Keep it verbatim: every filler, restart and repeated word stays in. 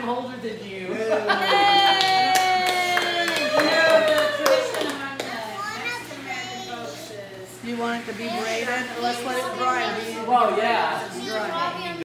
I'm older than you. Yay! You want it to be braided? Let's let it dry. Well, yeah. It's dry.